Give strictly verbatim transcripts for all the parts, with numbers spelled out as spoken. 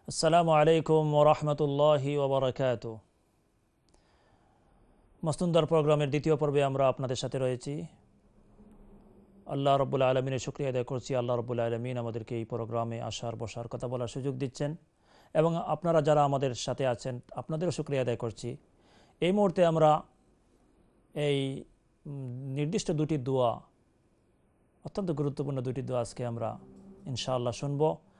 আসসালামু আলাইকুম ওয়া রাহমাতুল্লাহি ওয়া বারাকাতুহু। মাসনুন প্রোগ্রামের দ্বিতীয় পর্বে আমরা আপনাদের সাথে রয়েছি। আল্লাহ রাব্বুল আলামিনের শুকরিয়া আদায় করছি। আল্লাহ রাব্বুল আলামিন আমাদেরকে এই প্রোগ্রামে আসার বসার কথা বলার সুযোগ দিচ্ছেন এবং আপনারা যারা আমাদের সাথে আছেন আপনাদেরও শুকরিয়া আদায় করছি। এই মুহূর্তে আমরা এই নির্দিষ্ট দুটি দোয়া, অত্যন্ত গুরুত্বপূর্ণ দুটি দোয়া আজকে আমরা ইনশাআল্লাহ শুনব।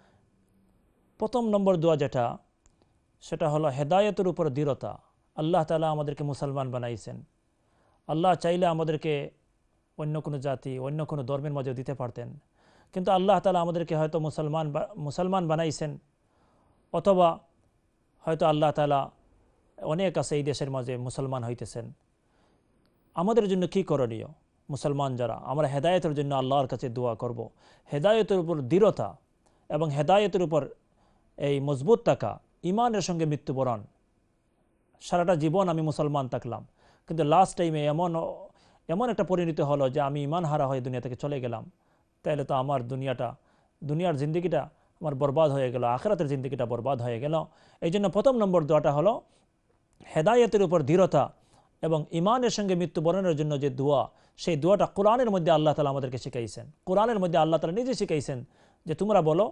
প্রথম নম্বর দোয়া যেটা, সেটা হলো হেদায়েতের উপর দৃঢ়তা। আল্লাহ তাআলা আমাদেরকে মুসলমান বানাইছেন। আল্লাহ চাইলে আমাদেরকে অন্য কোনো জাতি, অন্য কোনো ধর্মের মাঝে দিতে পারতেন, কিন্তু আল্লাহ তাআলা আমাদেরকে হয়তো মুসলমান মুসলমান বানাইছেন, অথবা হয়তো আল্লাহ তাআলা অনেক আছে এই দেশের মাঝে মুসলমান হইতেছেন। আমাদের জন্য কি করণীয়? মুসলমান যারা, আমরা হেদায়েতের জন্য আল্লাহর কাছে দোয়া করব। হেদায়েতের উপর দৃঢ়তা এবং হেদায়েতের উপর এই মজবুত থাকা, ইমানের সঙ্গে মৃত্যুবরণ। সারাটা জীবন আমি মুসলমান থাকলাম, কিন্তু লাস্ট টাইমে এমন এমন একটা পরিণতি হলো যে আমি ইমান হারা হয়ে দুনিয়া থেকে চলে গেলাম। তাহলে তো আমার দুনিয়াটা দুনিয়ার জিন্দগিটা আমার বরবাদ হয়ে গেল, আখিরাতের জিন্দগিটা বরবাদ হয়ে গেল। এই জন্য প্রথম নম্বর দোয়াটা হলো হেদায়েতের উপর দৃঢ়তা এবং ইমানের সঙ্গে মৃত্যুবরণের জন্য যে দোয়া, সেই দোয়াটা কোরআনের মধ্যে আল্লাহ তাআলা আমাদেরকে শিখাইছেন। কোরআনের মধ্যে আল্লাহ তাআলা নিজে শিখাইছেন যে তোমরা বলো,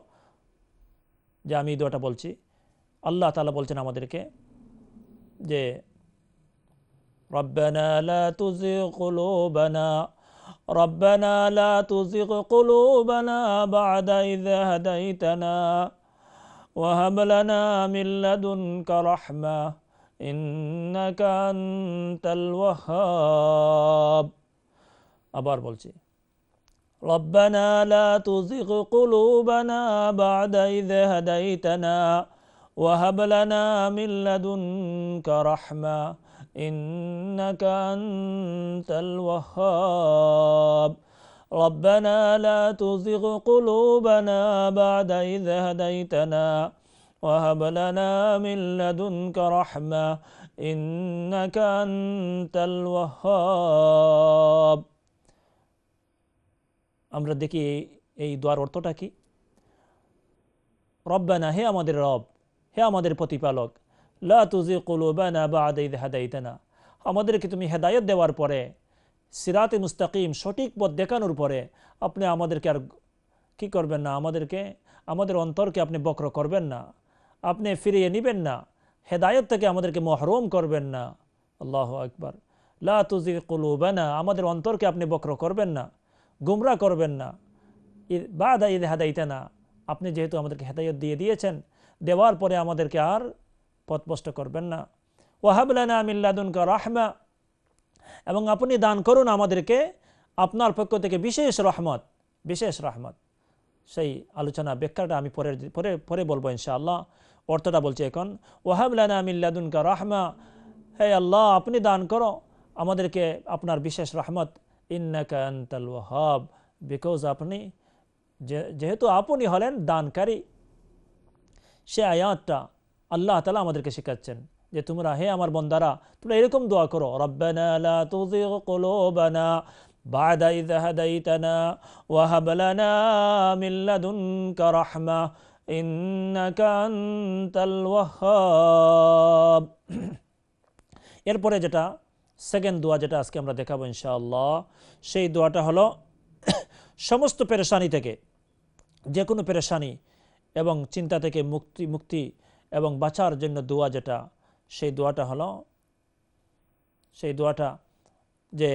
যে আমি দোয়াটা বলছি। আল্লাহ তাআলা বলছেন আমাদেরকে যে রব্বানা লা তুযিগ কুলুবানা রব্বানা লা তুযিগ কুলুবানা বা'দা ইয হাদাইতানা ওয়া হাব লানা মিন লাদুনকা রাহমা ইন্নাকা আনতাল ওয়াহ্হাব। আবার বলছি, ربنا لا تزغ قلوبنا بعد إذ هديتنا وهب لنا من لدنك رحمة إنك أنت الوهاب ربنا لا تزغ قلوبنا بعد إذ هديتنا وهب لنا من لدنك رحمة إنك أنت الوهاب। আমরা দেখি এই দোয়ার অর্থটা কি। রব্বানা, হে আমাদের রব, হে আমাদের প্রতিপালক, লা তুযিগ কুলুবানা বা'দা ইয হাদাইতানা, আমাদেরকে তুমি হেদায়েত দেওয়ার পরে, সিরাতে মুস্তাকিম সঠিক পথ দেখানোর পরে আপনি আমাদেরকে আর কি করবেন না, আমাদেরকে আমাদের অন্তরকে আপনি বক্র করবেন না, আপনি ফিরিয়ে নেবেন না, হেদায়েত থেকে আমাদেরকে মাহরুম করবেন না। আল্লাহু আকবার। লা তুযিগ কুলুবানা, আমাদের অন্তরকে আপনি বক্র করবেন না, গুমরা করবেন না। বা'দা ইয হাদাইতানা, আপনি যেহেতু আমাদেরকে হেদায়েত দিয়ে দিয়েছেন, দেওয়ার পরে আমাদেরকে আর পথভ্রষ্ট করবেন না। ওয়া হাব লানা মিন লাদুনকা রাহমা, এবং আপনি দান করুন আমাদেরকে আপনার পক্ষ থেকে বিশেষ রহমত, বিশেষ রহমত। সেই আলোচনা ব্যাখ্যাটা আমি পরে পরে পরে বলবো ইনশাআল্লাহ। অর্থটা বলছি এখন, ওয়া হাব লানা মিন লাদুনকা রাহমা, হে আল্লাহ আপনি দান করো আমাদেরকে আপনার বিশেষ রহমত। ইন্নাকা আনতাল ওয়াহ্হাব, বিকজ আপনি যেহেতু আপনি হলেন দানকারী। সে আয়াতটা আল্লাহ তাআলা আমাদেরকে শেখাচ্ছেন যে তোমরা, হে আমার বান্দারা, তোমরা এরকম দোয়া করো, রব্বানা লা তুযিগ কুলুবানা বা'দা ইয হাদাইতানা ওয়া হাব লানা মিন লাদুনকা রাহমা ইন্নাকা আনতাল ওয়াহ্হাব। এরপরে যেটা সেকেন্ড দোয়া, যেটা আজকে আমরা দেখাবো ইনশাআল্লাহ, সেই দোয়াটা হলো সমস্ত পেরেশানি থেকে, যে কোনো পেরেশানি এবং চিন্তা থেকে মুক্তি মুক্তি এবং বাঁচার জন্য দোয়া যেটা, সেই দোয়াটা হলো সেই দোয়াটা যে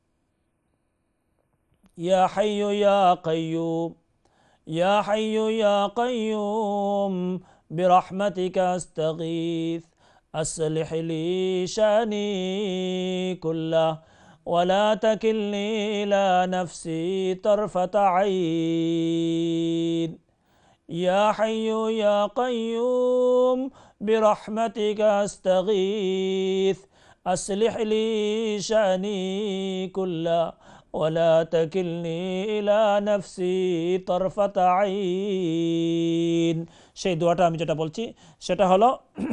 ইয়া হাইয়ু ইয়া কাইয়ুম ইয়া হাইয়ু ইয়া কাইয়ুম বিরহমাতিকা আস্তাগীথ أصلح لي شأني كله ولا تكلني إلى نفسي طرفة عين يا حي يا قيوم برحمتك أستغيث أصلح لي شأني كله ولا تكلني إلى نفسي طرفة عين। সেই দোয়াটা আমি যেটা বলছি সেটা হলো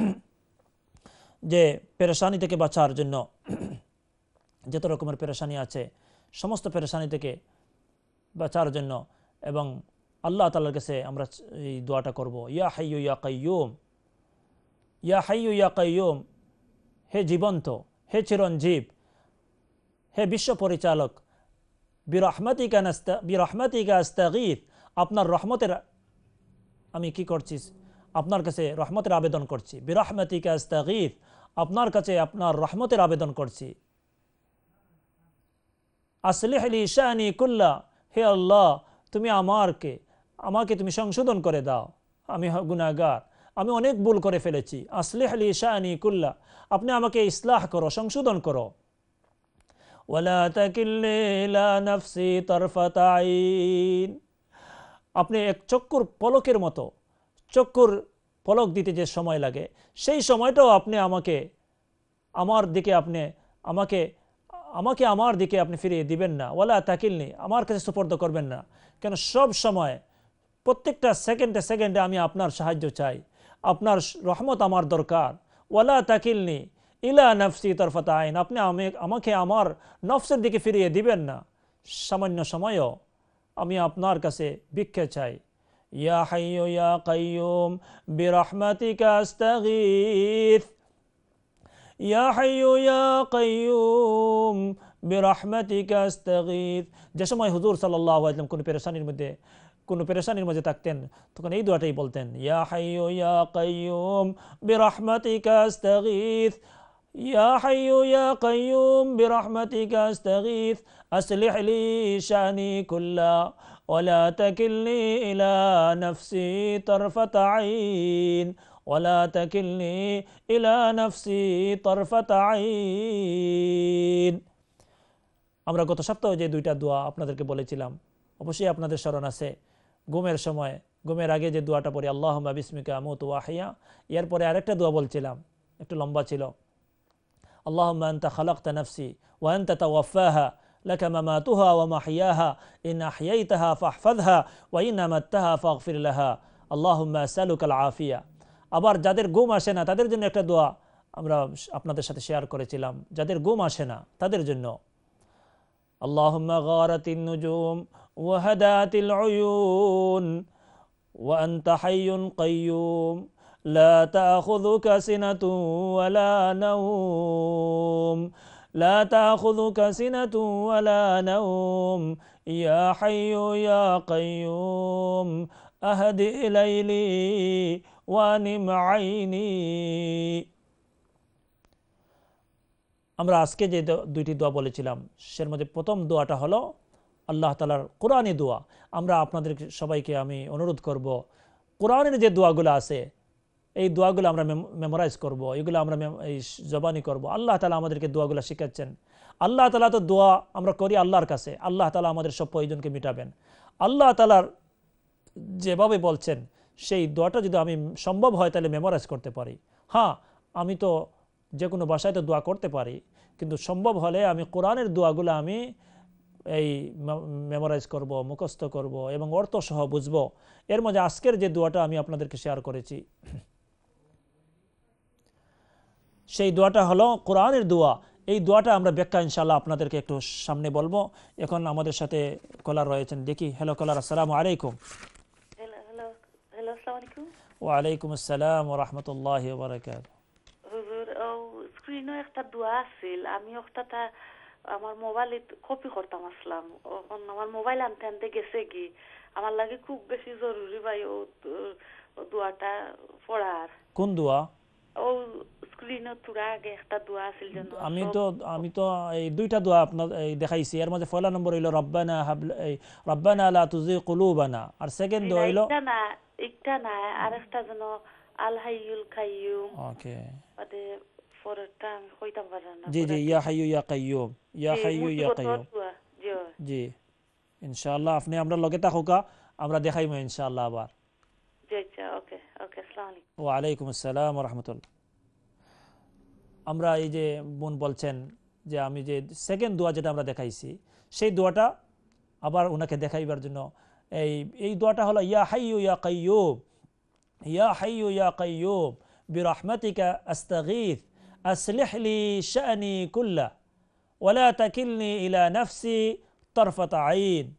যে পেরেশানি থেকে বাঁচার জন্য, যত রকমের পেরেশানি আছে সমস্ত পেরেশানি থেকে বাঁচার জন্য এবং আল্লাহ তাআলার কাছে আমরা এই দোয়াটা করব, ইয়া হাইয়্যু ইয়া কাইয়্যুম, ইয়া হাইয়্যু ইয়া কাইয়্যুম, হে জীবন্ত, হে চিরঞ্জীব, হে বিশ্ব পরিচালক, বিরহমাতিকা নাস্তা বিরহমাতিকা আস্তাগীথ, আপনার রহমতের আমি কি করছি, আপনার কাছে রহমতের আবেদন করছি। বিরহমাতিকা আস্তাগীথ, আপনার কাছে আপনার রহমতের আবেদন করছি। আসলিহ লি শানি কুল্লা, হে আল্লাহ তুমি আমারকে আমাকে তুমি সংশোধন করে দাও, আমি গুনাহগার, আমি অনেক ভুল করে ফেলেছি। আসলিহ লি শানি কুল্লা, আপনি আমাকে ইসলাহ করো, সংশোধন করো। ওয়ালা তাকিলনি ইলা নাফসি তারফাত আইন, আপনি এক চক্ষুর পলকের মতো, চক্ষুর পলক দিতে যে সময় লাগে সেই সময়টাও আপনি আমাকে আমার দিকে আপনি আমাকে আমাকে আমার দিকে আপনি ফিরিয়ে দিবেন না। ওয়ালা তাকিলনি, আমার কাছে সুপর্দ করবেন না, কেন সব সময় প্রত্যেকটা সেকেন্ডে সেকেন্ডে আমি আপনার সাহায্য চাই, আপনার রহমত আমার দরকার। ওয়ালা তাকিলনি ইলা নফসি তরফাত আইন, আপনি আমাকে আমার নফসের দিকে ফিরিয়ে দিবেন না, সামান্য সময়ও আমি আপনার কাছে ভিক্ষা চাই। ইয়া হাইয়্যু ইয়া কাইয়্যুম বিরহমাতিকা আস্তাগীথ, ইয়া হাইয়্যু ইয়া কাইয়্যুম বিরহমাতিকা আস্তাগীথ। যে সময় হুজুর সাল্লাল্লাহু আলাইহি ওয়াসাল্লাম কোনো পেরেশানির মধ্যে কোনো পেরেশানির মধ্যে থাকতেন তখন এই দোয়াটাই বলতেন, ইয়া হাইয়্যু ইয়া কাইয়্যুম বিরহমাতিকা আস্তাগীথ, ইয়া হাইয়্যু ইয়া কাইয়্যুম বিরহমাতিকা আস্তাগীথ, আসলিহ লি শানি কুল্লা ওয়ালা তাকিলনি ইলা নাফসি তারফাত আইন, ওয়ালা তাকিলনি ইলা নাফসি তারফাত আইন। আমরা গত সপ্তাহে যে দুইটা দোয়া আপনাদেরকে বলেছিলাম অবশ্যই আপনাদের স্মরণ আছে। ঘুমের সময়, ঘুমের আগে যে দোয়াটা পড়ি, আল্লাহুম্মা বিসমিকা আমুতু ওয়া আহইয়া, এরপরে আরেকটা দোয়া বলছিলাম, একটু লম্বা ছিল, আল্লাহুম্মা আনতা খালাকতা নাফসি ওয়া আনতা তাওয়াফাহা লাকা মামাতুহা ওয়া মাহইয়াহা ইন আহইয়াইতাহা ফাহফাযহা ওয়া ইন আমাত্তাহা ফাগফির লাহা আল্লাহুম্মা আসআলুকাল আফিয়া। আবার যাদের ঘুম আসে না তাদের জন্য একটা দোয়া আমরা আপনাদের সাথে শেয়ার করেছিলাম, যাদের ঘুম আসে না তাদের জন্য, আল্লাহুম্মা গারাতিন নুজুম ওয়া হাদাতিল উয়ুন ওয়া আনতা হাইয়ুন কাইয়্যুম লা তাখুযুকা সিনাতুন ওয়ালা নাওম, লা তাখুযুকা সিনাতুন ওয়ালা নাওম, ইয়া হাইয়্যু ইয়া কাইয়্যুম আহদি লাইলি ওয়া নিম আইনি। আমরা আজকে যে দুইটি দোয়া বলেছিলাম সের মধ্যে প্রথম দোয়াটা হলো আল্লাহ তাআলার কোরআনী দোয়া। আমরা আপনাদের সবাইকে আমি অনুরোধ করব, কোরআনের যে দোয়াগুলো আছে এই দোয়াগুলো আমরা মেমোরাইজ করব, এগুলো আমরা এই জবানি করব। আল্লাহ তাআলা আমাদেরকে দোয়াগুলো শেখাচ্ছেন। আল্লাহ তাআলা তো দোয়া আমরা করি আল্লাহর কাছে, আল্লাহ তাআলা আমাদের সব প্রয়োজনকে মিটাবেন। আল্লাহ তাআলার যেভাবে বলছেন সেই দোয়াটা যদি আমি সম্ভব হয় তাহলে মেমোরাইজ করতে পারি। হ্যাঁ, আমি তো যে কোনো ভাষায় তো দোয়া করতে পারি, কিন্তু সম্ভব হলে আমি কোরআনের দোয়াগুলো আমি এই মেমোরাইজ করব, মুখস্থ করব এবং অর্থ সহ বুঝবো। এর মধ্যে আজকের যে দোয়াটা আমি আপনাদেরকে শেয়ার করেছি সেই দোয়াটা হলো কোরআনের দোয়া। এই দোয়াটা আমরা ব্যাখ্যা ইনশাআল্লাহ আপনাদেরকে একটু সামনে বলবো। এখন আমাদের সাথে কলার রয়েছেন, দেখি। হ্যালো কলার, আসসালামু আলাইকুম। হ্যালো হ্যালো হ্যালো আসসালামু আলাইকুম। ওয়া আলাইকুম আসসালাম ওয়া রাহমাতুল্লাহি ওয়া বারাকাতুহু। হুজুর, ও স্ক্রিনে একটা দোয়া আছিল, আমি ওটা আমার মোবাইলে কপি করতাম আসলাম, আমার মোবাইল আনতে আনতে গেছে কি, আমার লাগে খুব বেশি জরুরি ভাই ও দোয়াটা পড়ার। কোন দোয়া? ও স্ক্রিনে তুরা আগে একটা দোয়া আছিল যেন। আমি তো আমি তো এই দুইটা দোয়া আপনার এই দেখাইছি। এর মধ্যে পয়লা নম্বর হইলো রব্বানা হাব রব্বানা লা তুযিগ কুলুবানা, আর সেকেন্ড দোয়া হইলো এটা না এটা না আরেকটা যেন আল হাইয়ুল কাইয়্যুম। ওকে, মানে পরেরটা আমি কইতাম পারি না। জি জি, ইয়া হাইয়্যু ইয়া কাইয়্যুম, ইয়া হাইয়্যু ইয়া কাইয়্যুম। জি ইনশাআল্লাহ আপনি আমরা লগে থাকুকা, আমরা দেখাইমু ইনশাআল্লাহ আবার। জি আচ্ছা, ওকে ওকে, আসসালামু আলাইকুম। ওয়া আলাইকুম আসসালাম ওয়া রাহমাতুল্লাহ। আমরা এই যে বোন বলছেন যে আমি যে সেকেন্ড দোয়া যেটা আমরা দেখাইছি সেই দোয়াটা আবার ওনাকে দেখাইবার জন্য এই এই দোয়াটা হলো ইয়া হাইয়্যু ইয়া কাইয়্যুম, ইয়া হাইয়্যু ইয়া কাইয়্যুম বিরহমাতিকা আস্তাগীথ আসলিহ লি শানি কুল্লা ওয়ালা তাকিলনি ইলা নাফসি তারফাত আইন,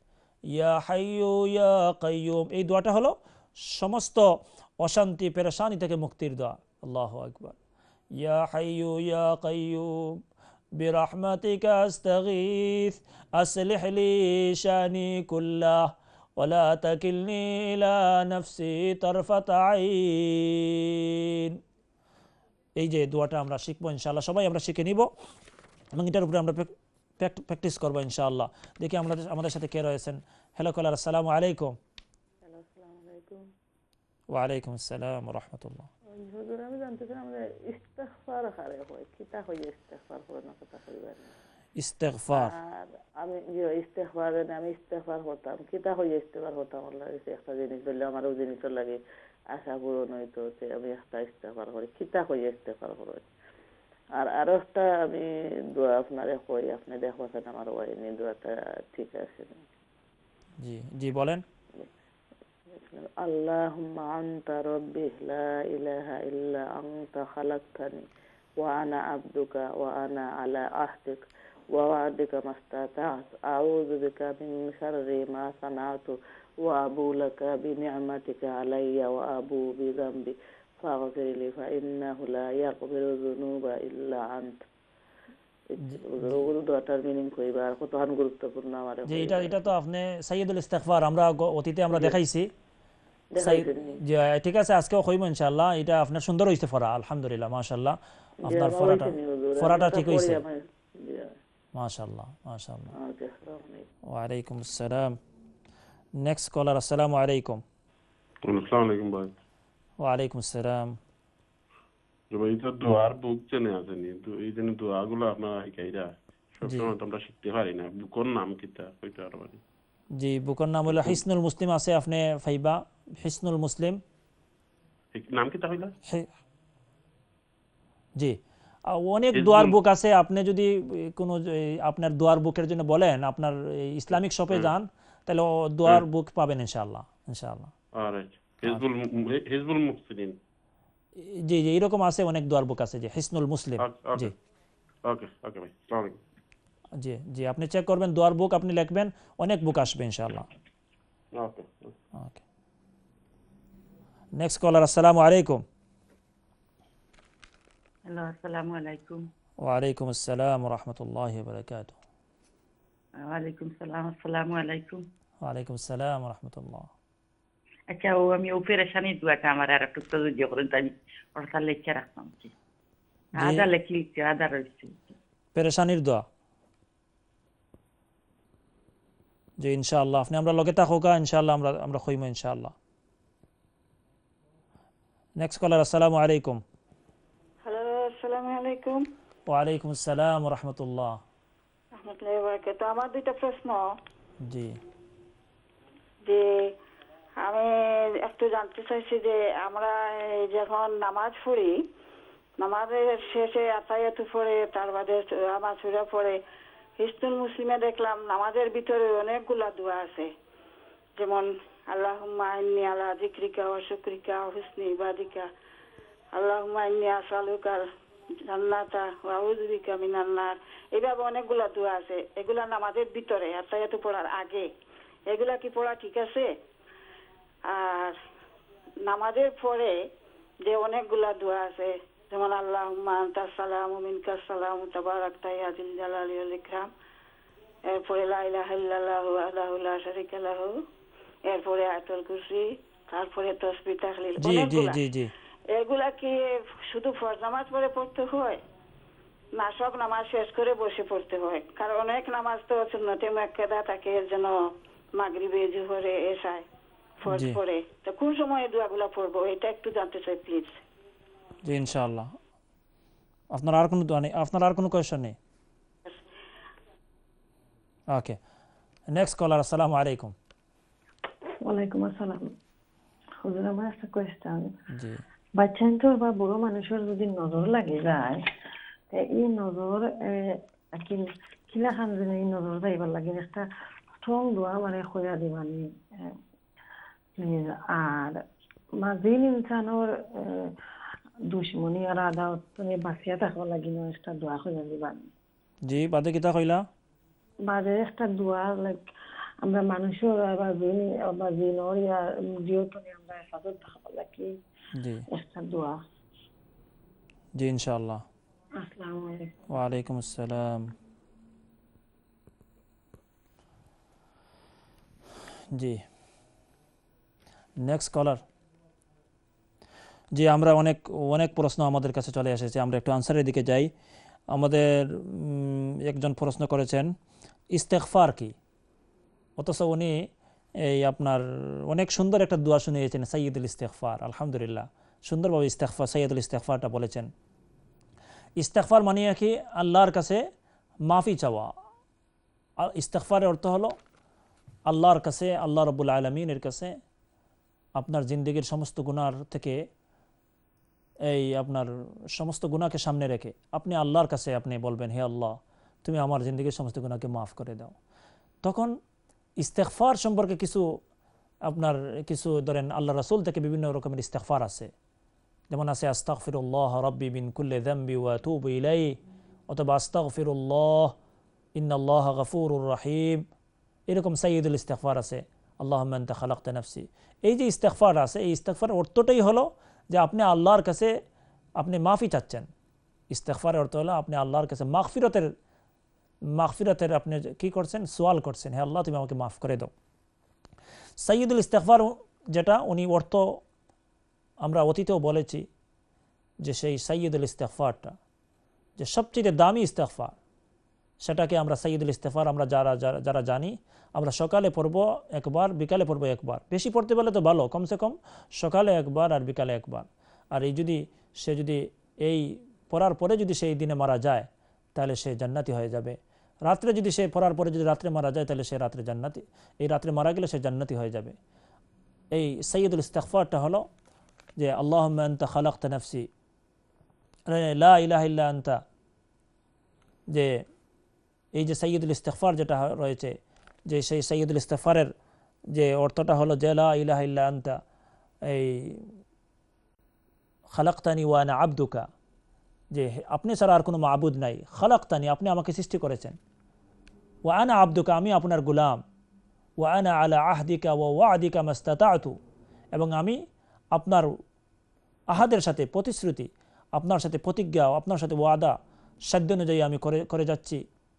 ইয়া হাইয়ু ইয়া কাইয়ুম। এই দোয়াটা হলো সমস্ত অশান্তি পেরেশানি থেকে মুক্তির দোয়া। আল্লাহু আকবার। ইয়া হাইয়ু ইয়া কাইয়ুম বিরহমাতিকা আস্তাগীথ আসলিহ লি শানি কুল্লাহ ওয়ালা তাকিলনি ইলা নাফসি তারফাতা আইন। এই যে দোয়াটা আমরা শিখবো ইনশাআল্লাহ, সবাই আমরা শিখে নিব এবং এটার উপরে আমরা প্র্যাকটিস করবো ইনশাআল্লাহ। দেখি আমাদের আমাদের সাথে কে রয়েছেন। হ্যালো কলার, আসসালামু আলাইকুম। হ্যালো, আসসালামু আলাইকুম। ওয়ালাইকুম আসসালাম ওয়া রাহমাতুল্লাহ। হুজুর, আমি জানতে চাই আমাদের ইস্তিগফার কারে হয়, কিতা হয় ইস্তিগফার করন কথা কইবেন? ইস্তিগফার। আর আমি যে ইস্তিগফার আমি ইস্তিগফার করতাম, কিতা হয় ইস্তিগফার করতাম, আল্লাহ কাছে একটা জিনিস বললে আমারও জিনিসের লাগে আশা পূরণ হইতো, যে আমি একটা ইস্তিগফার করি, কিতা হয় ইস্তিগফার করি। আর আরো একটা আমি দোয়া আপনারে কই, আপনি দেখবেন আমার ওয়াইনি দোয়াটা ঠিক আছে। জি জি বলেন। اللهم أنت ربي لا إله إلا أنت خلقتني وأنا عبدك وأنا على عهدك ووعدك ما استطعت أعوذ بك من شر ما صنعت وأبو لك بنعمتك علي وأبو بذنبي فاغفر لي فإنه لا يغفر الذنوب إلا أنت। কতখান গুরুত্বপূর্ণ আমার। যে এটা এটা তো আপনি সাইয়্যিদুল ইস্তিগফার আমরা অতীতে আমরা দেখাইছি। ঠিক আছে, আজকেও হইব ইনশাআল্লাহ। এটা আপনার সুন্দর হইছে ফরা, আলহামদুলিল্লাহ, মাশাআল্লাহ। আপনার ফরাটা ফরাটা ঠিক হইছে, মাশাআল্লাহ মাশাআল্লাহ। ওয়া আলাইকুম আসসালাম। নেক্সট কলার, আসসালামু আলাইকুম। আসসালামু আলাইকুম ভাই। ওয়া আলাইকুম আসসালাম। ভাই, এটা দোয়ার বুক চেনে আছেনি তো, এই জন্য দোয়াগুলো আপনারা শিখাইরা সবসময় আমরা শিখতে পারি না। বুকর নাম কিতা কইতে পারবেন? জি, বুকর নাম হলো হিসনুল মুসলিম, আছে আপনি ফাইবা হিসনুল মুসলিম। নাম কিতা হইলা? জি, অনেক দোয়ার বুক আছে। আপনি যদি কোনো আপনার দোয়ার বুকের জন্য বলেন, আপনার ইসলামিক শপে যান, তাহলে দোয়ার বুক পাবেন ইনশাআল্লাহ ইনশাআল্লাহ। হিজবুল হিজবুল মুসলিম। জি জি, এরকম আছে অনেক দোয়ার বুক আছে, যে হিসনুল মুসলিম। জি ওকে ওকে ভাই, আসসালামু আলাইকুম। জি জি, আপনি চেক করবেন দোয়ার বুক, আপনি লিখবেন, অনেক বুক আসবে ইনশাআল্লাহ। ওকে ওকে। নেক্সট কলার, আসসালামু আলাইকুম। হ্যালো, আসসালামু আলাইকুম। ওয়া আলাইকুম আসসালাম ওয়া রাহমাতুল্লাহি ওয়া বারাকাতুহু। ওয়া আলাইকুম সালাম, আসসালামু আলাইকুম। ওয়া আলাইকুম আসসালাম ওয়া রাহমাতুল্লাহ। আচ্ছা, ও আমি ও পেরেশানি দুয়াটা আমার আর একটু তো যে করেন, তাই ওটা লেখা রাখতাম কি আদা লেখি আদা রইছে পেরেশানির দোয়া। জি ইনশাআল্লাহ, আপনি আমরা লগে থাকুকা ইনশাআল্লাহ, আমরা আমরা হইম ইনশাআল্লাহ। নেক্সট কলার, আসসালামু আলাইকুম। হ্যালো, আসসালামু আলাইকুম। ওয়া আলাইকুম আসসালাম ওয়া রাহমাতুল্লাহ। রাহমাতুল্লাহি ওয়া বারাকাতুহু। আমার দুইটা প্রশ্ন। জি, যে আমি একটু জানতে চাইছি যে আমরা যখন নামাজ পড়ি, নামাজের শেষে আতায়াতু পড়ে, তার বাদে নামাজ পড়া পড়ে হিসনুল মুসলিমে দেখলাম নামাজের ভিতরে অনেকগুলা দোয়া আছে, যেমন আল্লাহুম্মা ইন্নী আলা যিকরিকা ওয়া শুকরিকা ওয়া হুসনি ইবাদিকা, আল্লাহুম্মা ইন্নী আসআলুকা জান্নাতা ওয়া আউযু বিকা মিনান নার। এইভাবে অনেকগুলা দোয়া আছে, এগুলা নামাজের ভিতরে আতায়াতু পড়ার আগে। এগুলা কি পড়া ঠিক আছে? আর নামাজের পরে যে অনেকগুলা দোয়া আছে, যেমন আল্লাহুম্মা আনতাস সালামু মিনকাস সালামু তাবারাকতা ইয়া যিল জালালি ওয়াল ইকরাম, এরপরে লা ইলাহা ইল্লাল্লাহু ওয়াহদাহু লা শারীকা লাহু, এরপরে আয়াতুল কুরসি, তারপরে তাসবিহ তাহলিল, অনেকগুলা। জি জি, এগুলা কি শুধু ফরজ নামাজ পড়ে পড়তে হয়, না সব নামাজ শেষ করে বসে পড়তে হয়? কারণ অনেক নামাজ তো সুন্নতে মুআক্কাদা থাকে, এর জন্য মাগরিবে, জোহরে, এশায় ফরজ পড়ে। তো কোন সময় এই দোয়াগুলো পড়বো, এটা একটু জানতে চাই প্লিজ। জি ইনশাআল্লাহ। আপনার আর কোনো দোয়া নেই? আপনার আর কোনো কোয়েশ্চন নেই? ওকে। নেক্সট কলার, আসসালামু আলাইকুম। ওয়ালাইকুম আসসালাম। হুজুর, আমার একটা কোয়েশ্চন। জি, বাচ্চাদের বা বুড়ো মানুষের যদি নজর লাগে যায়, এই নজর কিলা খান যেন এই নজর যাইবার লাগে একটা স্ট্রং দোয়া মানে খোয়া দি মানে। আর মাঝিল ইনসানোর দুশ্মনী আর আদালত বাঁচিয়া থাকবা লাগি না একটা দোয়া খোয়া দিবা। জি, বাদে কিতা কইলা? বাদে একটা দোয়া লাইক আমরা মানুষও আবার জিনি আবার জিনরিয়া জিওতনে আমরা হেফাজত থাকবো কি জি একটা দোয়া। জি ইনশাআল্লাহ। আসসালামু আলাইকুম। ওয়া আলাইকুম আসসালাম। জি নেক্সট কলার। জি আমরা অনেক অনেক প্রশ্ন আমাদের কাছে চলে এসেছে, আমরা একটু আনসারের দিকে যাই। আমাদের একজন প্রশ্ন করেছেন ইস্তেগফার কি, অথচ উনি এই আপনার অনেক সুন্দর একটা দোয়া শুনিয়েছেন সাইয়্যিদুল ইস্তেগফার। আলহামদুলিল্লাহ, সুন্দরভাবে ইস্তেগফার সাইয়্যিদুল ইস্তেগফারটা বলেছেন। ইস্তেগফার মানে কি আল্লাহর কাছে মাফি চাওয়া। ইস্তেগফারের অর্থ হলো আল্লাহর কাছে, আল্লাহ রাব্বুল আলামিনের কাছে আপনার জিন্দেগির সমস্ত গুনার থেকে, এই আপনার সমস্ত গুনাহকে সামনে রেখে আপনি আল্লাহর কাছে আপনি বলবেন, হে আল্লাহ তুমি আমার জিন্দেগির সমস্ত গুনাহকে মাফ করে দাও। তখন ইস্তেগফার সম্পর্কে কিছু আপনার কিছু ধরেন আল্লাহ রাসূল থেকে বিভিন্ন রকমের ইস্তেগফার আছে, যেমন আছে আস্তাগফিরুল্লাহ রাব্বি মিন কুল্লি যামবি ওয়া আতুবু ইলাইহি, অথবা আস্তাগফিরুল্লাহ ইন্নাল্লাহা গফুরুর রহিম। এরকম সাইয়্যিদুল ইস্তেগফার আছে, আল্লাহুম্মা আনতা খালাকতা নাফসি। এই যে ইস্তেগফার আছে, এই ইস্তেগফারের অর্থটাই হলো যে আপনি আল্লাহর কাছে আপনি মাফি চাচ্ছেন। ইস্তেগফারের অর্থ হলো আপনি আল্লাহর কাছে মাগফিরাতের মাগফিরাতের আপনি কি করছেন, সোয়াল করছেন, হে আল্লাহ তুমি আমাকে মাফ করে দাও। সাইয়্যিদুল ইস্তেগফার যেটা উনি অর্থ আমরা অতীতেও বলেছি যে সেই সাইয়্যিদুল ইস্তেগফারটা যে সবচেয়ে দামি ইস্তেগফার, সেটাকে আমরা সাইয়্যিদুল ইস্তেগফার আমরা যারা যারা জানি, আমরা সকালে পড়ব একবার, বিকালে পড়ব একবার। বেশি পড়তে পারলে তো ভালো, কমসে কম সকালে একবার আর বিকালে একবার। আর এই যদি সে যদি এই পড়ার পরে যদি সেই দিনে মারা যায় তাহলে সে জান্নাতি হয়ে যাবে। রাত্রে যদি সে পড়ার পরে যদি রাত্রে মারা যায় তাহলে সে রাত্রে জান্নাতি, এই রাত্রে মারা গেলে সে জান্নাতি হয়ে যাবে। এই সাইয়্যিদুল ইস্তেগফারটা হলো যে আল্লাহুম্মা আনতা খালাকতা নাফসি লা ইলাহা ইল্লা আনতা। যে এই যে সাইয়্যিদুল ইস্তেগফার যেটা রয়েছে, যে সেই সাইয়্যিদুল ইস্তেগফারের যে অর্থটা হলো যে লা ইলাহা ইল্লা আনতা, এই খালাকতানি ওয়া আনা আবদুকা, যে আপনি ছাড়া আর কোনো মাবুদ নাই। খালাকতানি আপনি আমাকে সৃষ্টি করেছেন, ওয়া আনা আবদুকা আমি আপনার গোলাম, ওয়া আনা আলা আহদিকা ওয়া ওয়াদিকা মাস্তাতাতু এবং আমি আপনার আহাদের সাথে প্রতিশ্রুতি, আপনার সাথে প্রতিজ্ঞা, আপনার সাথে ওয়াদা সাধ্য অনুযায়ী আমি করে করে যাচ্ছি।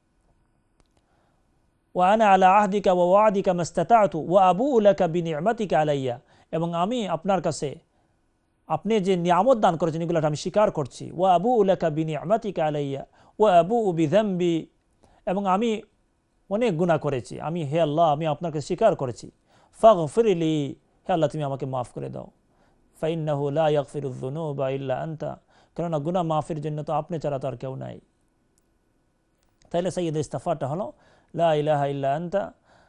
ওয়া আনা আলা আহদিকা ওয়া ওয়াদিকা মাস্তাতাতু ওয়া আবুউ লাকা বিনি'মাতিকা আলাইয়া এবং আমি আপনার কাছে আপনি যে নিয়ামত দান করেছেন এগুলো আমি স্বীকার করছি। ওয়া আবুউ লাকা বিনি'মাতিকা আলাইয়া ওয়া আবুউ বিযামবি এবং আমি অনেক গুনাহ করেছি, আমি হে আল্লাহ আমি আপনাকে স্বীকার করেছি। ফাগফিরলি হে আল্লাহ তুমি আমাকে মাফ করে দাও। ফাইন্নাহু লা ইয়াগফিরুয যুনুবা ইল্লা আনতা কেননা গুনাহ মাফের জন্য তো আপনি ছাড়া তো আর কেউ নাই। তাহলে সাইয়্যিদুল ইস্তেগফারটা হলো লা ইলাহা ইল্লা আনতা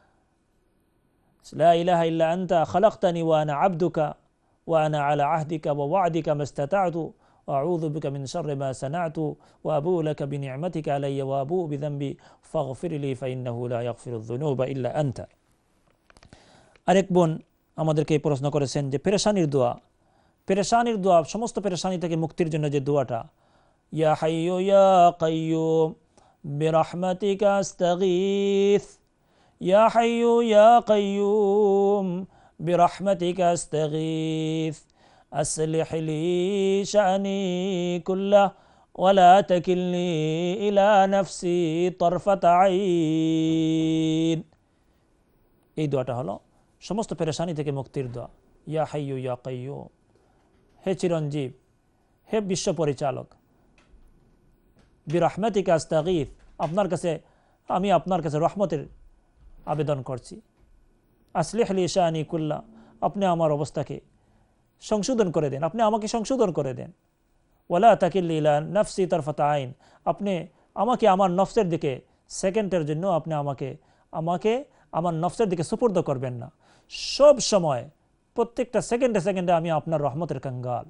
লা ইলাহা ইল্লা আনতা খালাকতানি ওয়া আনা আবদুকা ওয়া আনা আলা আহদিকা ওয়া ওয়াদিকা মাস্তাতাতু ওয়া আউযু বিকা মিন শাররি মা সানাতু ওয়া আবুউ লাকা বিনি'মাতিকা আলাইয়া ওয়া আবুউ বিযামবি ফাগফিরলি ফাইন্নাহু লা ইয়াগফিরুয যুনুবা ইল্লা আনতা। আরেক বোন আমাদেরকে প্রশ্ন করেছেন যে পেরেশানির দোয়া, পেরেশানির দোয়া সমস্ত পেরেশানি থেকে মুক্তির জন্য যে দোয়াটা, ইয়া হাইয়ু ইয়া কাইয়ুম বিরহমাতিকা আস্তাগীথ, ইয়া হাইয়ু ইয়া কাইয়ুম বিরহমাতিকা আস্তাগীথ আসলিহ লি শানি কুল্লাহ ওয়া লা তাকিলনি ইলা নাফসি তারফাতা আইন। এই দোয়াটা হলো সমস্ত পেরেশানি থেকে মুক্তির দোয়া। ইয়া হাইয়ু ইয়া কাইয়ুম, হে চিরঞ্জীব, হে বিশ্ব পরিচালক, বিরহমাতিকা আস্তাগীথ আপনার কাছে আমি আপনার কাছে রহমতের আবেদন করছি। আসলিহ লি শানি কুল্লাহ আপনি আমার অবস্থাকে সংশোধন করে দেন, আপনি আমাকে সংশোধন করে দেন। ওয়ালা তাকিলনি ইলা নাফসি তারফাতা আইন আপনি আমাকে আমার নফসের দিকে সেকেন্ডের জন্য আপনি আমাকে আমাকে আমার নফসের দিকে সুপুর্দ করবেন না। সব সময় প্রত্যেকটা সেকেন্ডে সেকেন্ডে আমি আপনার রহমতের কাঙ্গাল।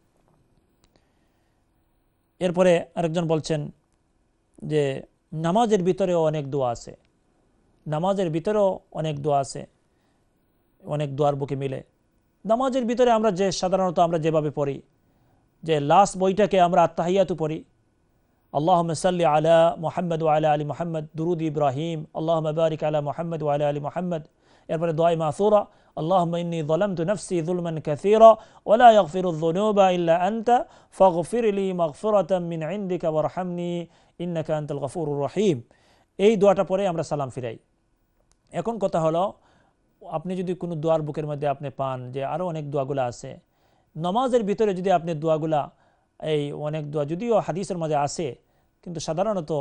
এরপরে আরেকজন বলছেন যে নামাজের ভিতরেও অনেক দোয়া আছে, নামাজের ভিতরেও অনেক দোয়া আছে, অনেক দোয়ার বুকে মিলে। নামাজের ভিতরে আমরা যে সাধারণত আমরা যেভাবে পড়ি, যে লাস্ট বইটাকে আমরা আত্তাহিয়াতু পড়ি, আল্লাহুম্মা সাল্লি আলা মুহাম্মদ ওয়া আলা আলি মুহাম্মদ, দুরুদ ইব্রাহিম, আল্লাহুম্মা বারিক আলা মুহাম্মদ ওয়া আলা আলি মুহাম্মদ। এরপরে দোয়া মাসুরা, আল্লাহুম্মা ইন্নী যালামতু নাফসি যুলমান কাসীরা ওয়া লা ইয়াগফিরুয যুনুবা ইল্লা আনতা ফাগফির লি মাগফিরাতাম মিন ইনদিকা ওয়ারহামনি ইন্নাকা আনতাল গফুরুর রহিম। এই দোয়াটা পরে আমরা সালাম ফিরাই। এখন কথা হলো, আপনি যদি কোনো দোয়ার বুকের মধ্যে আপনি পান যে আরও অনেক দোয়াগুলা আছে, নামাজের ভিতরে যদি আপনি দোয়াগুলা, এই অনেক দোয়া যদিও হাদিসের মাঝে আছে, কিন্তু সাধারণত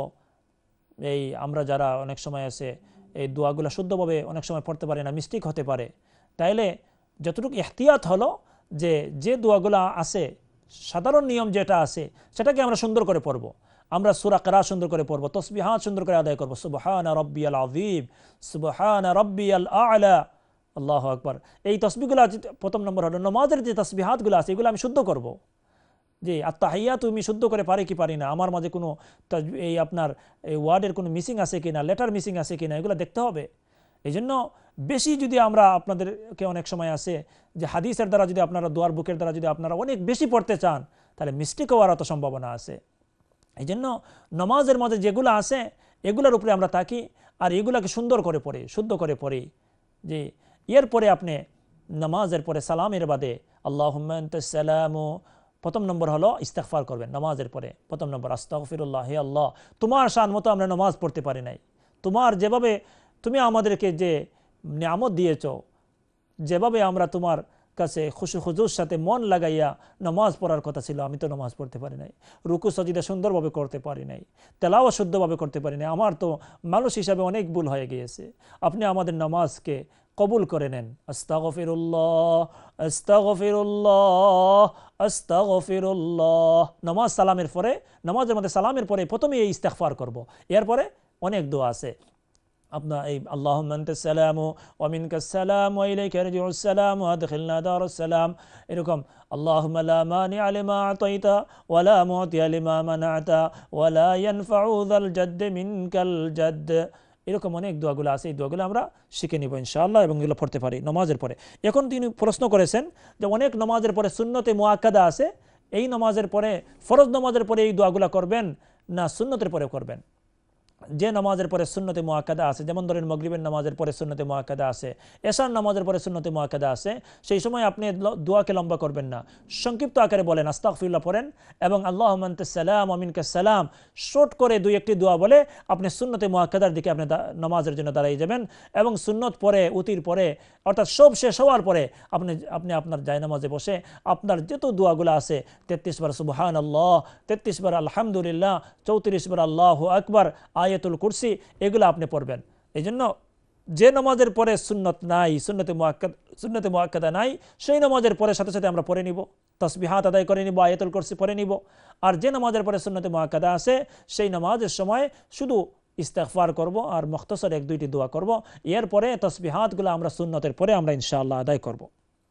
এই আমরা যারা অনেক সময় আছে এই দোয়াগুলা শুদ্ধভাবে অনেক সময় পড়তে পারি না, মিস্টেক হতে পারে। তাইলে যতটুকু ইহতিয়াত হলো যে যে দোয়াগুলা আছে, সাধারণ নিয়ম যেটা আছে সেটাকে আমরা সুন্দর করে পড়ব। আমরা সূরা কিরাআত সুন্দর করে পড়ব, তাসবিহাত সুন্দর করে আদায় করব, সুবহানা রাব্বিয়াল আযীম, সুবহানা রাব্বিয়াল আ'লা, আল্লাহু আকবার। এই তাসবিহগুলো প্রথম নম্বর হলো নামাজের যে তাসবিহাতগুলো আছে এগুলো আমি শুদ্ধ করব। যে আত্তাহিয়াতু আমি শুদ্ধ করে পারি কি পারি না, আমার মাঝে কোনো এই আপনার এই ওয়ার্ডের কোনো মিসিং আছে কিনা, লেটার মিসিং আছে কিনা, এগুলো দেখতে হবে। এই জন্য বেশি যদি আমরা আপনাদেরকে অনেক সময় আছে যে হাদিসের দ্বারা যদি আপনারা দোয়ার বুকের দ্বারা যদি আপনারা অনেক বেশি পড়তে চান তাহলে মিস্টেক হওয়ার অত সম্ভাবনা আছে। এই জন্য নামাজের মাঝে যেগুলো আছে এগুলোর উপরে আমরা থাকি আর এগুলাকে সুন্দর করে পড়ি, শুদ্ধ করে পড়ি। যে এরপরে আপনি নামাজের পরে সালামের বাদে আল্লাহুম্মা আনতাস সালামু, প্রথম নম্বর হলো ইস্তেগফার করবেন নামাজের পরে। প্রথম নম্বর আস্তাগফিরুল্লাহ, হে আল্লাহ তোমার শান মতো আমরা নামাজ পড়তে পারি নাই, তোমার যেভাবে তুমি আমাদেরকে যে নিয়ামত দিয়েছ, যেভাবে আমরা তোমার কাছে খুশু খুজুর সাথে মন লাগাইয়া নামাজ পড়ার কথা ছিল, আমি তো নামাজ পড়তে পারি নাই, রুকু সাজদা সুন্দরভাবে করতে পারি নাই, তেলাওয়াত শুদ্ধভাবে করতে পারি নাই, আমার তো মানুষ হিসাবে অনেক ভুল হয়ে গিয়েছে, আপনি আমাদের নামাজকে কবুল করে নেন। আস্তাগফিরুল্লাহ আস্তাগফিরুল্লাহ আস্তাগফিরুল্লাহ। নামাজ সালামের পরে, নামাজের মধ্যে সালামের পরে প্রথমে এই ইস্তেগফার করব। এরপরে অনেক দোয়া আছে আপনার এই আল্লাহুম্মা আনতাস সালামু ওয়া মিনকাস সালাম ওয়া ইলাইকা ইয়ারজিউস সালাম ওয়া আদখিলনা দারাস সালাম, এরকম আল্লাহুম্মা লা মানিআ লিমা আতাইতা ওয়া লা মুতিআ লিমা মানা'তা ওয়া লা ইয়ানফাউ যাল জাদ্দি মিনকাল জাদ্দ। এরকম অনেক দোয়াগুলো আছে, এই দোয়াগুলো আমরা শিখে নিব ইনশাআল্লাহ এবং এগুলো পড়তে পারি নামাজের পরে। এখন তিনি প্রশ্ন করেছেন যে অনেক নামাজের পরে সুন্নতে মুআক্কাদা আছে, এই নামাজের পরে ফরজ নামাজের পরে এই দোয়াগুলো করবেন না সুন্নতের পরে করবেন? যে নামাজের পরে সুন্নতে মুআক্কাদা আছে, যেমন ধরেন মাগরিবের নামাজের পরে সুন্নতে মুআক্কাদা আছে, এশার নামাজের পরে সুন্নতে মুআক্কাদা আছে, সেই সময় আপনি দোয়াকে লম্বা করবেন না, সংক্ষিপ্ত আকারে বলেন, আস্তাগফিরুল্লাহ পড়েন এবং আল্লাহুম্মা আনতাস সালাম ওয়া মিনকাস সালাম শর্ট করে দুই একটি দোয়া বলে আপনি সুন্নতে মুআক্কাদার দিকে আপনি নামাজের জন্য দাঁড়িয়ে যাবেন। এবং সুন্নত পরে, উতির পরে, অর্থাৎ সব শেষ হওয়ার পরে আপনি আপনি আপনার জায়নামাজে বসে আপনার যত দোয়াগুলো আছে, তেত্রিশ বার সুবহানাল্লাহ, তেত্রিশ বার আলহামদুলিল্লাহ, চৌত্রিশ বার আল্লাহু আকবার, আয়াতুল কুরসি, এগুলো আপনি পড়বেন। এই জন্য যে নামাজের পরে সুন্নত নাই, সুন্নতে মুআক্কাদা সুন্নতে মুআক্কাদা নাই, সেই নামাজের পরে সাথে সাথে আমরা পড়ে নিব, তাসবিহাত আদায় করে নিব, আয়াতুল কুরসি পড়ে নিব। আর যে নামাজের পরে সুন্নতে মুআক্কাদা আছে সেই নামাজের সময় শুধু ইস্তেগফার করব আর মুখতাসর এক দুইটি দোয়া করব। এরপরে তাসবিহাতগুলো আমরা সুন্নতের পরে আমরা ইনশাআল্লাহ আদায় করব।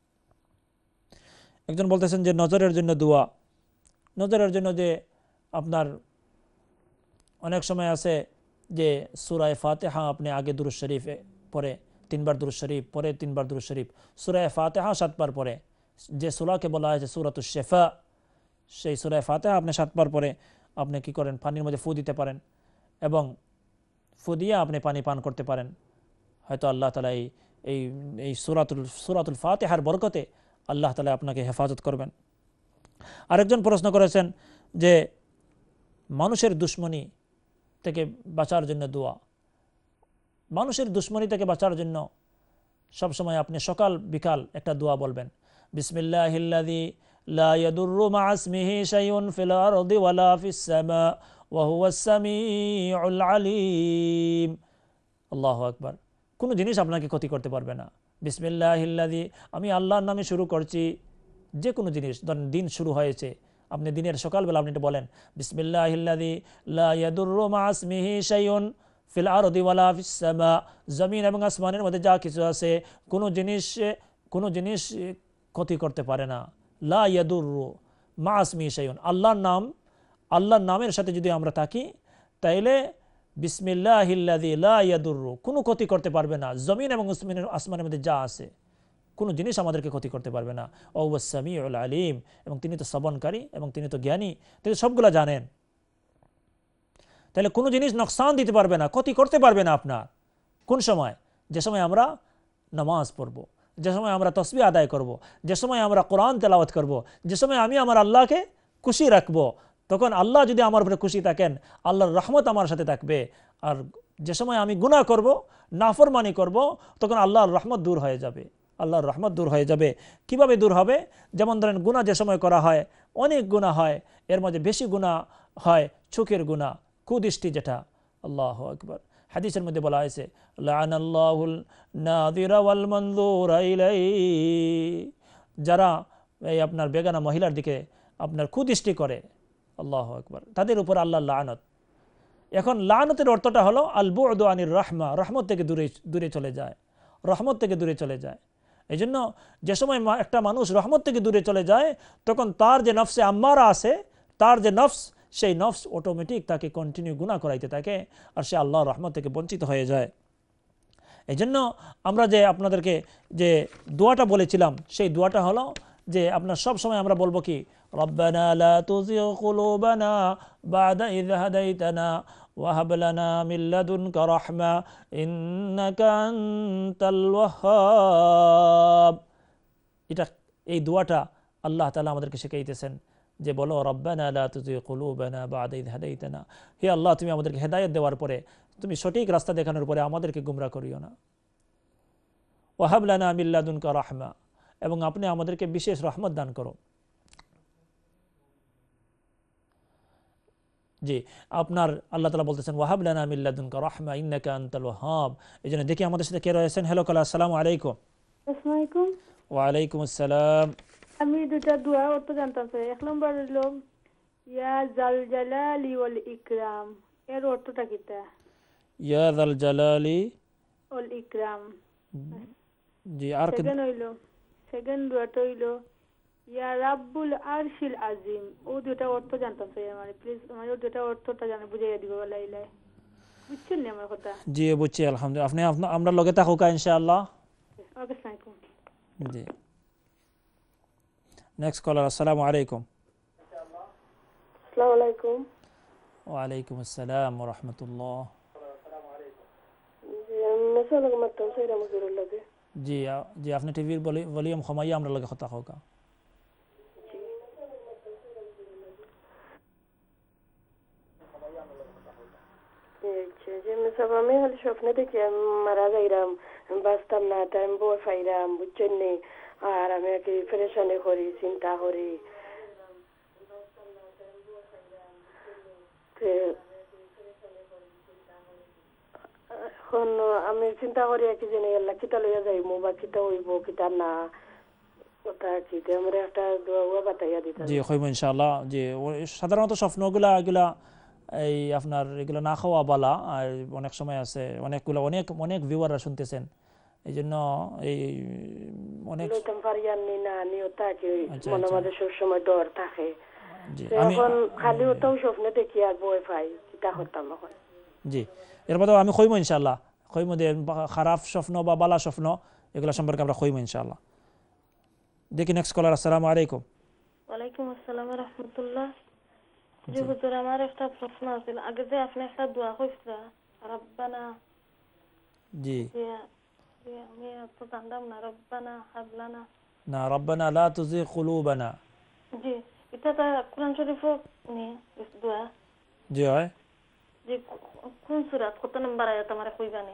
একজন বলতেছেন যে নজরের জন্য দোয়া, নজরের জন্য যে আপনার অনেক সময় আছে যে সূরা ফাতিহা আপনি আগে দুরূদ শরীফ পড়ে তিনবার দুরূদ শরীফ পরে তিনবার দুরূদ শরীফ, সূরা ফাতিহা সাতবার পরে, যে সূরাকে বলা হয়েছে সূরাতুশ শিফা, সেই সূরা ফাতিহা আপনি সাতবার পরে আপনি কি করেন, পানির মধ্যে ফু দিতে পারেন এবং ফু দিয়ে আপনি পানি পান করতে পারেন। হয়তো আল্লাহ তাআলা এই এই সূরাতুল সূরাতুল ফাতিহার বরকতে আল্লাহ তাআলা আপনাকে হেফাজত করবেন। আরেকজন প্রশ্ন করেছেন যে মানুষের দুশমনি থেকে বাঁচার জন্য দোয়া। মানুষের দুশমনি থেকে বাঁচার জন্য সবসময় আপনি সকাল বিকাল একটা দোয়া বলবেন, বিসমিল্লাহিল্লাযী লা ইয়াদুররু মা ইসমিহি শাইউন ফিল আরদি ওয়ালা ফিস সামা ওয়া হুয়াস সামিউল আলীম। আল্লাহু আকবার। কোনো জিনিস আপনাকে ক্ষতি করতে পারবে না। বিসমিল্লাহিল্লাযী, আমি আল্লাহর নামে শুরু করছি। যে কোনো জিনিস, ধরেন দিন শুরু হয়েছে, আপনি দিনের সকালবেলা আপনি এটা বলেন, বিসমিল্লাহিল্লাযী লা ইয়াদুররু মা ইসমিহি শাইউন ফিল আরদি ওয়ালা ফিস সামা, জমিন এবং আসমানের মধ্যে যা কিছু আছে কোনো জিনিস কোনো জিনিস ক্ষতি করতে পারে না। লা ইয়াদুররু মা ইসমিহি শাইউন, আল্লাহর নাম, আল্লাহর নামের সাথে যদি আমরা থাকি তাইলে বিসমিল্লাহিল্লাযী লা ইয়াদুররু, কোনো ক্ষতি করতে পারবে না, জমিন এবং আসমানের মধ্যে যা আছে কোনো জিনিস আমাদেরকে ক্ষতি করতে পারবে না। ওয়া হুয়াস সামিউল আলীম, এবং তিনি তো শ্রবণকারী এবং তিনি তো জ্ঞানী, তিনি সবগুলা জানেন। তাহলে কোনো জিনিস নোকসান দিতে পারবে না, ক্ষতি করতে পারবে না আপনার। কোন সময়? যে সময় আমরা নামাজ পড়ব, যে সময় আমরা তসবিহ আদায় করব, যে সময় আমরা কোরআন তেলাওয়াত করব, যে সময় আমি আমার আল্লাহকে খুশি রাখব, তখন আল্লাহ যদি আমার উপরে খুশি থাকেন, আল্লাহর রহমত আমার সাথে থাকবে। আর যে সময় আমি গুনাহ করব, নাফরমানি করব, তখন আল্লাহর রহমত দূর হয়ে যাবে, আল্লাহর রহমত দূর হয়ে যাবে। কিভাবে দূর হবে? যেমন ধরেন গুনাহ যে সময় করা হয়, অনেক গুনাহ হয়, এর মধ্যে বেশি গুনাহ হয় চোখের গুনাহ, কুদৃষ্টি যেটা। আল্লাহু আকবার। হাদিসের মধ্যে বলা হয়েছে লাআনাল্লাহুল নাযিরা ওয়াল মানযুরা ইলাইহি, যারা এই আপনার বেগানা মহিলার দিকে আপনার কুদৃষ্টি করে, আল্লাহু আকবার, তাদের উপর আল্লাহর লানত। এখন লানতের অর্থটা হলো আল বু'দু আনির রাহমা, রহমত থেকে দূরে দূরে চলে যায়, রহমত থেকে দূরে চলে যায়। এই জন্য যে সময় একটা মানুষ রহমত থেকে দূরে চলে যায়, তখন তার যে নফসে আম্মারা আছে, তার যে নফস, সেই নফস অটোমেটিক তাকে কন্টিনিউ গুনাহ করাইতে থাকে, আর সে আল্লাহর রহমত থেকে বঞ্চিত হয়ে যায়। এই জন্য আমরা যে আপনাদেরকে যে দোয়াটা বলেছিলাম, সেই দোয়াটা হলো যে আপনার সব সময় আমরা বলবো কি, রব্বানা লা তুযিগ কুলুবানা বা'দা ইয হাদাইতানা ওয়া হাব লানা মিন লাদুনকা রাহমা ইন্নাকা আনতাল ওয়াহ্হাব। এটা এই দোয়াটা আল্লাহ তাআলা আমাদেরকে শিখাইতেছেন যে বলো রব্বানা লা তুযিগ কুলুবানা বা'দা ইয হাদাইতানা, হে আল্লাহ তুমি আমাদেরকে হেদায়েত দেওয়ার পরে, তুমি সঠিক রাস্তা দেখানোর পরে আমাদেরকে গুমরাহ করিও না। ওয়া হাব লানা মিন লাদুনকা রাহমা, এবং আপনি আমাদেরকে বিশেষ রহমত দান করো। জি, আপনার আল্লাহ তাআলা বলতেছেন ওয়া হাব লানা মিন লাদুনকা রাহমা ইন্নাকা আনতাল ওয়াহ্হাব। এইজন্য দেখি আমাদের সাথে কে রয়েছেন। হ্যালো কালা, আসসালামু আলাইকুম। আসসালামু আলাইকুম। ওয়া আলাইকুম আসসালাম। আমি দুটা দোয়া অর্থ জানতাম চাই। এক নম্বর হলো ইয়া জাল জালালি ওয়াল ইকরাম, এর অর্থটা কিটা? ইয়া জাল জালালি ওয়াল ইকরাম। জি, আর কি? সেকেন্ড হইলো সেকেন্ড দোয়াটা হইলো ইয়া রাব্বুল আরশিল আজিম। ও দুটা অর্থ জানতাম চাই আমার, প্লিজ আমার ও দুটা অর্থটা জানা বুঝাইয়া দিব লাইলাই। বুঝছেন না আমার কথা? জি বুঝছি, আলহামদুলিল্লাহ। আপনি আপনা- আমরা লগে থাকুক ইনশাআল্লাহ। ওকে, আসসালামু আলাইকুম। জি, নেক্সট কলার। আসসালামু আলাইকুম। আসসালামু আলাইকুম। ওয়া আলাইকুম আসসালাম ওয়া রাহমাতুল্লাহ। জি, আমি মেসেজ মারতাম চাই রামজুরুল লাগে। জি আ- জি, আপনি টিভির ভলিউম কমাইয়া আমরা লগে কথা হোক। আমি হলে স্বপ্নে দেখি আমি মারা যাইরাম, বাঁচতাম না, টাইম বই পাইরাম, বুঝছেন নি? আর আমি কি পরেশানি করি, চিন্তা করি। এখন আমি চিন্তা করি কি জানি আল্লাহ কিতা লইয়া যাইমু বা কিতা হইব কিতা না, ওটা কি আমরা একটা দোয়া বাতাইয়া দিতাম। জি হইব ইনশাআল্লাহ। জি, সাধারণত স্বপ্নগুলা এগুলা এই আপনার এগুলো না খাওয়া বালা, আর অনেক সময় আছে অনেকগুলো অনেক অনেক ভিউয়াররা শুনতেছেন, এই জন্য এই অনেক লইতাম পারিয়ানি না নি, ওটা কি আচ্ছা, মনে আচ্ছা। মধ্যে সবসময় ডর থাকে। জি, তো আমি এখন খালি ওটাও স্বপ্নে দেখি আর বই পাই, কিতা করতাম এখন। জি, এর মধ্যে আমি কইব ইনশাআল্লাহ, কইব যে খারাপ স্বপ্ন বা বালা স্বপ্ন এগুলো সম্পর্কে আমরা কইব ইনশাআল্লাহ। দেখি নেক্সট কলার। আসসালামু আলাইকুম। ওয়ালাইকুম আসসালাম ওয়া রাহমাতুল্লাহ। জি হুজুর, আমার একটা প্রশ্ন আছে। আগে যে আপনি একটা দোয়া কইছিলেন রব্বানা, জি জি জি আমি তো জানতাম না, রব্বানা হাবলানা। না, রব্বানা লা তুযিগ কুলুবানা। জি, এটা তো কোরআন শরীফও নি দোয়া। জি হয়। জি, কোন সূরা কত নম্বর আয়াত আমারে কইবানি?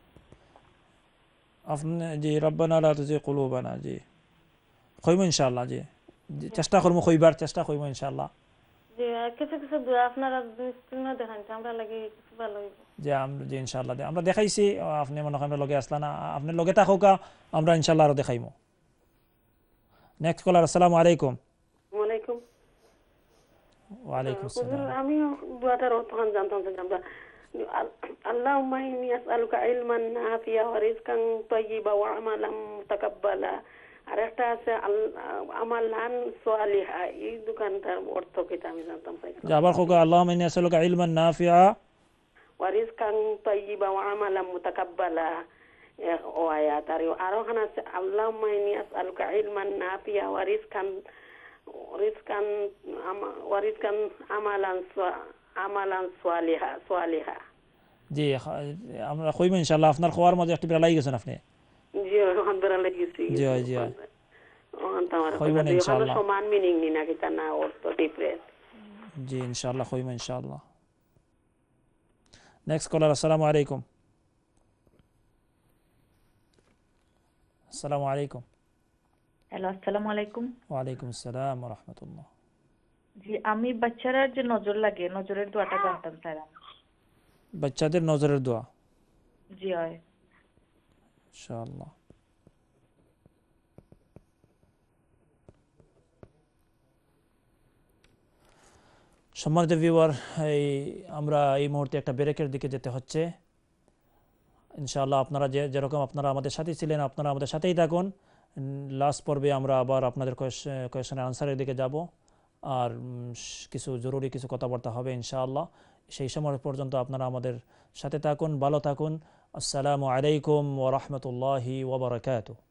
আপনি জি রব্বানা লা তুযিগ কুলুবানা, জি কইব ইনশাআল্লাহ। জি জি, চেষ্টা করব কইবার, চেষ্টা করব ইনশাআল্লাহ। জি, কিছু কিছু দোয়া আপনারা স্ক্রিনে দেখান, আমরা লাগি কিছু ভালো হইব। জি আমরা জি ইনশাআল্লাহ আমরা দেখাইছি, আপনি মনে করেন লগে আসলা না, আপনি লগে থাকুক, আমরা ইনশাআল্লাহ আরো দেখাইমু। Next caller. আসসালামু আলাইকুম। ওয়ালাইকুম। ওয়া আলাইকুম আসসালাম। আমি দোয়াটার অর্থ জানতাম যে আমরা আল্লাহুম্মা ইন্নী আসআলুকা ইলমান নাফিয়া ওয়া রিজকান তাইয়্যিবা ওয়া আমালান মুতাকাব্বালা। আর একটা আছে আমালান সালিহা, এই দোকানটার অর্থ কিটা আমি জানতাম চাই। যে আবার কোকা আল্লাহুম্মা ইন্নী আসআলুকা ইলমান নাফিআ ওয়া রিজকান তাইয়্যিবা ওয়া আমালান মুতাকাব্বালা। ও আয়াত আর আরো খানা আছে আল্লাহুম্মা ইন্নী আসআলুকা ইলমান নাফিয়া ওয়া রিজকান রিজকান ওয়া রিজকান আমালান আমালান সালিহা সালিহা। জি আমরা কইব ইনশাআল্লাহ। আপনার খাওয়ার মধ্যে একটু বেলা গেছেন আপনি? জি আলহামদুলিল্লাহ লাগেছি। জি জি ওখান তোমার কইব ইনশাআল্লাহ। সমান মিনিং নি না কিতা না অর্থ ডিফারেন্ট। জি ইনশাআল্লাহ কইব ইনশাআল্লাহ। Next caller. আসসালামু আলাইকুম। আসসালামু আলাইকুম। হ্যালো আসসালামু আলাইকুম। ওয়া আলাইকুম আসসালাম ওয়া রাহমাতুল্লাহ। জি আমি বাচ্চারা যে নজর লাগে নজরের দোয়াটা জানতাম স্যার। বাচ্চাদের নজরের দোয়া? জি হয় ইনশাআল্লাহ। সম্মানিত ভিউয়ার, এই আমরা এই মুহূর্তে একটা ব্রেকের দিকে যেতে হচ্ছে। ইনশাআল্লাহ আপনারা যে যেরকম আপনারা আমাদের সাথেই ছিলেন আপনারা আমাদের সাথেই থাকুন। লাস্ট পর্বে আমরা আবার আপনাদের কোয়েশ্চেনের আনসারের দিকে যাব, আর কিছু জরুরি কিছু কথাবার্তা হবে ইনশাআল্লাহ। সেই সময় পর্যন্ত আপনারা আমাদের সাথে থাকুন, ভালো থাকুন। আসসালামু আলাইকুম ওয়া রাহমাতুল্লাহি ওয়া বারাকাতুহু।